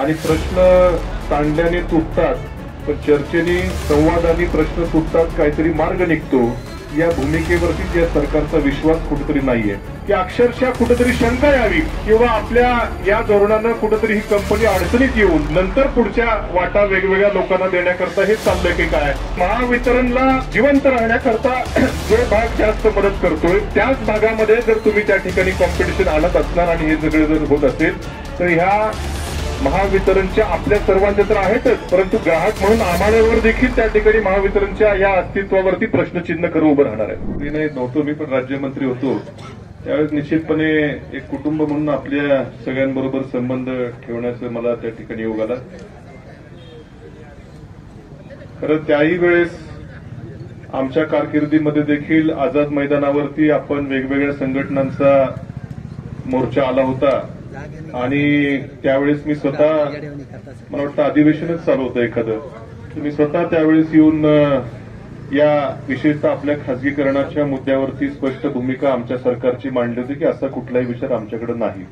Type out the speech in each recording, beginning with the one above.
आणि प्रश्न ताणल्याने तुटतात, पण चर्चेने संवादाने प्रश्न सुटतात, काहीतरी मार्ग निघतो. या भूमिकेवरती या सरकारचा विश्वास कुठेतरी नाहीये, की अक्षरशः कुठेतरी शंका यावी किंवा आपल्या या धोरणानं कुठेतरी ही कंपनी अडचणीत येऊन नंतर पुढच्या वाटा वेगवेगळ्या लोकांना देण्याकरता हे चाललंय की काय. महावितरणला जिवंत राहण्याकरता जो भाग जास्त मदत करतोय त्याच भागामध्ये जर तुम्ही त्या ठिकाणी कॉम्पिटिशन आणत असणार आणि हे सगळे जर होत असेल तर ह्या महावितरणच्या आपल्या सर्वांच्या तर आहेतच, परंतु ग्राहक म्हणून आम्हालावर देखील त्या ठिकाणी महावितरणच्या या अस्तित्वावरती प्रश्नचिन्ह खरं उभं राहणार आहे. नाही नव्हतो मी, पण राज्यमंत्री होतो त्यावेळेस निश्चितपणे एक कुटुंब म्हणून आपल्या सगळ्यांबरोबर संबंध ठेवण्याचं मला त्या ठिकाणी योग आला. खरं त्याही वेळेस आमच्या कारकिर्दीमध्ये देखील आझाद मैदानावरती आपण वेगवेगळ्या संघटनांचा मोर्चा आला होता आणि त्यावेळेस मी स्वतः, मला वाटतं अधिवेशनच चालू होतं एखादं, मी स्वतः त्यावेळेस येऊन या विशेषतः आपल्या खासगीकरणाच्या मुद्द्यावरती स्पष्ट भूमिका आमच्या सरकारची मांडली होती की असा कुठलाही विचार आमच्याकडे नाही.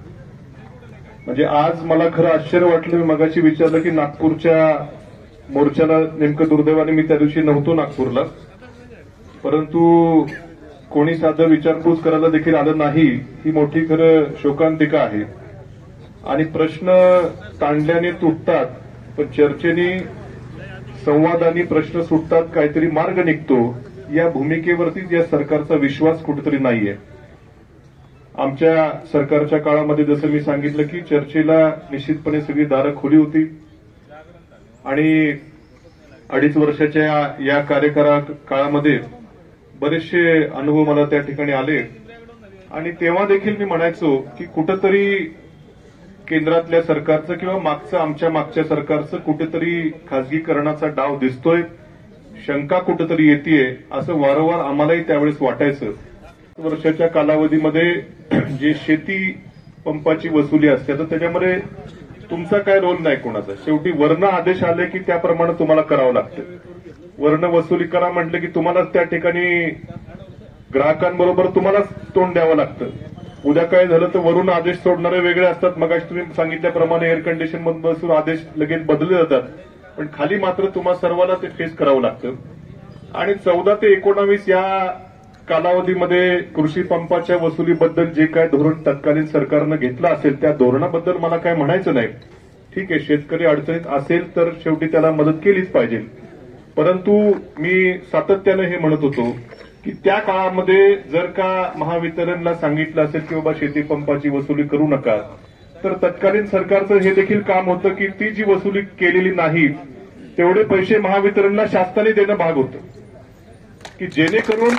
म्हणजे आज मला खरं आश्चर्य वाटलं, मी मगाशी विचारलं की नागपूरच्या मोर्चाला नेमकं दुर्दैवाने मी त्या दिवशी नव्हतो नागपूरला, परंतु कोणी साधं विचारपूस करायला देखील आलं नाही, ही मोठी खरं शोकांतिका आहे. आणि प्रश्न ताणल्याने तुटतात, पण चर्चेने संवादाने प्रश्न सुटतात, काहीतरी मार्ग निघतो. या भूमिकेवरतीच या सरकारचा विश्वास कुठेतरी नाहीये. आमच्या सरकारच्या काळामध्ये जसं मी सांगितलं की चर्चेला निश्चितपणे सगळी दारं खुली होती आणि 2.5 वर्षाच्या या काळामध्ये बरेचसे अनुभव मला त्या ठिकाणी आले आणि तेव्हा देखील मी म्हणायचो की कुठंतरी केंद्रातल्या सरकारचं किंवा आमच्या मागच्या सरकारचं कुठेतरी खासगीकरणाचा डाव दिसतोय, शंका कुठेतरी येतेय, असं वारंवार आम्हालाही त्यावेळेस वाटायचं. वर्षाच्या कालावधीमध्ये जे शेती पंपाची वसुली असते तर त्याच्यामध्ये तुमचा काय रोल नाही कोणाचा, शेवटी वर्ण आदेश आले की त्याप्रमाणे तुम्हाला करावं लागतं. वर्ण वसुली करा म्हटलं की तुम्हालाच त्या ठिकाणी ग्राहकांबरोबर तुम्हालाच तोंड द्यावं लागतं. उद्या काय झालं तर वरून आदेश सोडणारे वेगळे असतात, मगाशी तुम्ही सांगितल्याप्रमाणे एअर कंडिशन मध्ये बसून आदेश लगेच बदलले जातात, पण खाली मात्र तुम्हा सर्वांना ते फेस करावं लागतं. आणि 14 ते 19 या कालावधीमध्ये कृषी पंपाच्या वसुलीबद्दल जे काय धोरण तत्कालीन सरकारनं घेतलं असेल त्या धोरणाबद्दल मला काय म्हणायचं नाही. ठीक आहे, शेतकरी अडचणीत असेल तर शेवटी त्याला मदत केलीच पाहिजे, परंतु मी सातत्यानं हे म्हणत होतो की त्या काळामध्ये जर का महावितरणला सांगितलं असेल की बाबा शेती पंपाची वसुली करू नका, तर तत्कालीन सरकारचं हे देखील काम होतं की ती जी वसुली केलेली नाही तेवढे पैसे महावितरणला शासनाने देणं भाग होतं, की जेणेकरून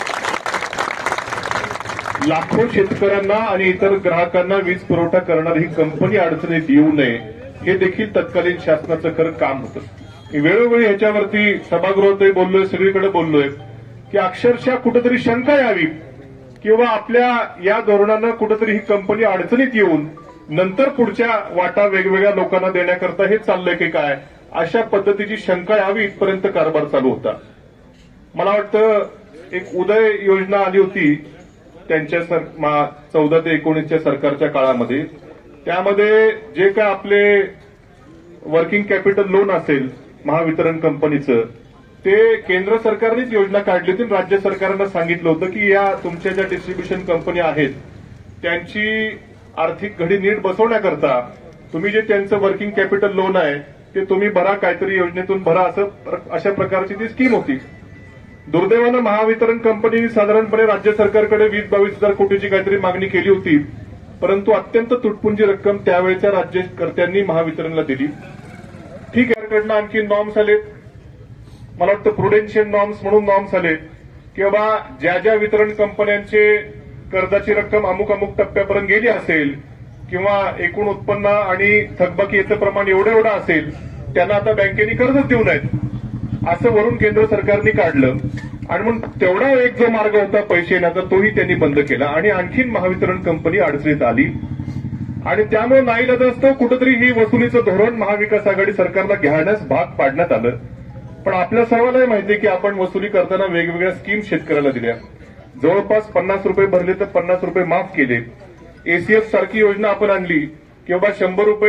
लाखो शेतकऱ्यांना आणि इतर ग्राहकांना वीज पुरवठा करणारी ही कंपनी अडचणीत येऊ नये, हे देखील तत्कालीन शासनाचं खरं काम होतं. मी वेळोवेळी ह्याच्यावरती सभागृहातही बोललोय, सगळीकडे बोललोय की अक्षरशः कुठेतरी शंका यावी किंवा आपल्या या धोरणानं कुठेतरी ही कंपनी अडचणीत येऊन नंतर पुढच्या वाटा वेगवेगळ्या लोकांना देण्याकरता हे चाललंय की काय, अशा पद्धतीची शंका यावी इथपर्यंत कारभार चालू होता. मला वाटतं एक उदय योजना आली होती त्यांच्या 14 ते 19च्या सरकारच्या काळामध्ये, त्यामध्ये जे काय आपले वर्किंग कॅपिटल लोन असेल महावितरण कंपनीचं ते केंद्र सरकारनेच योजना काढली होती. राज्य सरकारनं सांगितलं होतं की या तुमच्या ज्या डिस्ट्रीब्युशन कंपनी आहेत त्यांची आर्थिक घडी नीट बसवण्याकरता तुम्ही जे त्यांचं वर्किंग कॅपिटल लोन आहे ते तुम्ही भरा, काहीतरी योजनेतून भरा, अशा प्रकारची ती स्कीम होती. दुर्दैवानं महावितरण कंपनी साधारणपणे राज्य सरकारकडे 20-22 हजार कोटीची काहीतरी मागणी केली होती, परंतु अत्यंत तुटपुंजी रक्कम त्यावेळच्या राज्यकर्त्यांनी महावितरणला दिली. ठीक आहे, याकडनं आणखी नॉर्म्स आलेत, मला वाटतं प्रुडेन्शियल नॉर्म्स म्हणून नॉर्म्स आले की बाबा ज्या ज्या वितरण कंपन्यांचे कर्जाची रक्कम अमुक अमुक टप्प्यापर्यंत गेली असेल किंवा एकूण उत्पन्न आणि थकबाकी याचं प्रमाण एवढं असेल त्यांना आता बँकेने कर्जच देऊ नयेत, असं वरून केंद्र सरकारने काढलं. आणि मग तेवढा एक जो मार्ग होता पैसे येण्याचा तोही त्यांनी बंद केला आणि आणखीन महावितरण कंपनी अडचणीत आली. आणि त्यामुळे नाईलाजास्तव कुठेतरी ही वसुलीचं धोरण महाविकास आघाडी सरकारला घेण्यास भाग पाडण्यात आलं. पण आपल्या सर्वांनाही माहिती आहे की आपण वसुली करताना वेगवेगळ्या स्कीम शेतकऱ्याला दिल्या, जवळपास 50 रुपये भरले तर 50 रुपये माफ केले. एसीएफ सारखी योजना आपण आणली की बाबा 100 रुपये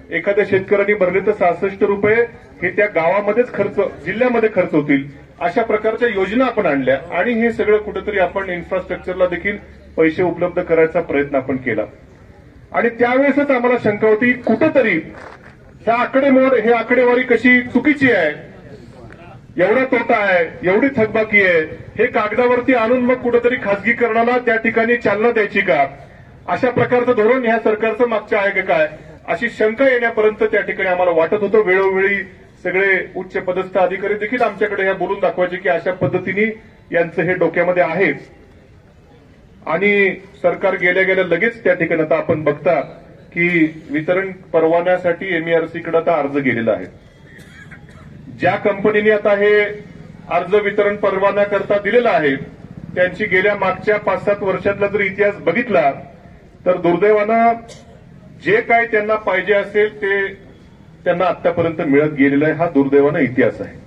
एखाद्या शेतकऱ्यांनी भरले तर 66 रुपये हे त्या गावामध्येच खर्च, जिल्ह्यामध्ये खर्च होतील, अशा प्रकारच्या योजना आपण आणल्या आणि हे सगळं कुठेतरी आपण इन्फ्रास्ट्रक्चरला देखील पैसे उपलब्ध करायचा प्रयत्न आपण केला. आणि त्यावेळेसच आम्हाला शंका होती कुठेतरी हे आकडेवारी कशी चुकीची आहे, एवढा तोटा आहे, एवढी थकबाकी आहे, हे कागदावरती आणून मग कुठेतरी खासगीकरणाला त्या ठिकाणी चालना द्यायची का, अशा प्रकारचं धोरण ह्या सरकारचं मागचं आहे का काय, अशी शंका येण्यापर्यंत त्या ठिकाणी आम्हाला वाटत होतं. वेळोवेळी सगळे उच्च पदस्थ अधिकारी देखील आमच्याकडे ह्या बोलून दाखवायचे की अशा पद्धतीने यांचं हे डोक्यामध्ये आहे. आणि सरकार गेल्या गेल्या लगेच त्या ठिकाणी आता आपण बघता की वितरण परवान्यासाठी एमईआरसीकडे आता अर्ज गेलेला आहे. ज्या कंपनीने आता हे अर्ज वितरण परवान्याकरता दिलेला आहे त्यांची गेल्या मागच्या 5-7 वर्षातला जर इतिहास बघितला तर दुर्दैवानं जे काय त्यांना पाहिजे असेल ते त्यांना आतापर्यंत मिळत गेलेलं आहे. हा दुर्दैवानं इतिहास आहे.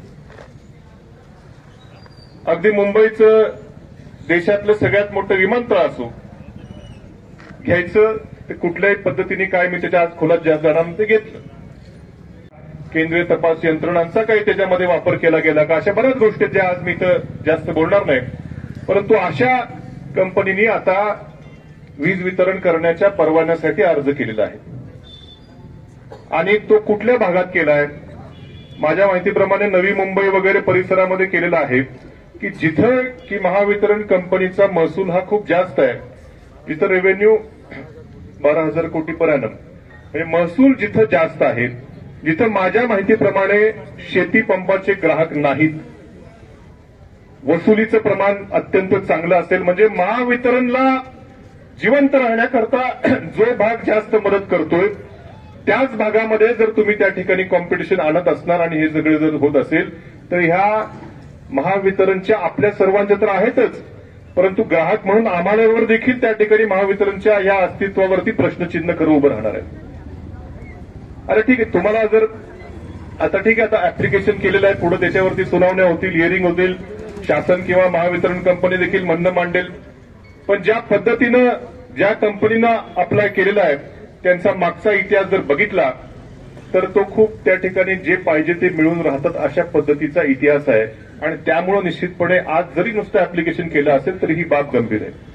अगदी मुंबईचं देशातलं सगळ्यात मोठं विमानतळ असो, घ्यायचं ते कुठल्याही पद्धतीने काय, मी त्याच्या आज खोलात जाणार ते घेतलं. केंद्रीय तपास यंत्रणांचा काही त्याच्यामध्ये वापर केला गेला का, अशा बऱ्याच गोष्टी ज्या आज मी इथं जास्त बोलणार नाही. परंतु अशा कंपनीने आता वीज वितरण करण्याच्या परवान्यासाठी अर्ज केलेला आहे. आणि तो कुठल्या भागात केला आहे? माझ्या माहितीप्रमाणे नवी मुंबई वगैरे परिसरामध्ये केलेला आहे की जिथं की महावितरण कंपनीचा महसूल हा खूप जास्त आहे, जिथं रेव्हेन्यू 12,000 कोटी पर ॲनम, म्हणजे महसूल जिथं जास्त आहे, जिथं माझ्या माहितीप्रमाणे शेती पंपाचे ग्राहक नाहीत, वसुलीचं प्रमाण अत्यंत चांगलं असेल, म्हणजे महावितरणला जिवंत राहण्याकरता जो भाग जास्त मदत करतोय त्याच भागामध्ये जर तुम्ही त्या ठिकाणी कॉम्पिटिशन आणत असणार आणि हे सगळे जर होत असेल तर ह्या महावितरणच्या आपल्या सर्वांच्या तर आहेतच, परंतु ग्राहक म्हणून आम्हालावर देखील त्या ठिकाणी महावितरणच्या या अस्तित्वावरती प्रश्नचिन्ह खरं उभं राहणार आहे. अरे ठीक आहे, तुम्हाला जर आता ठीक आहे, आता ऍप्लिकेशन केलेलं आहे, पुढे त्याच्यावरती सुनावण्या होतील, हिअरिंग होतील, शासन किंवा महावितरण कंपनी देखील म्हणणं मांडेल. पण ज्या पद्धतीनं ज्या कंपनीनं अप्लाय केलेला आहे त्यांचा मागचा इतिहास जर बघितला तर तो खूप त्या ठिकाणी जे पाहिजे ते मिळून राहतात अशा पद्धतीचा इतिहास आहे. आणि त्यामुळे निश्चितपणे आज जरी नुसतं ऍप्लिकेशन केलं असेल तरी ही बाब गंभीर आहे.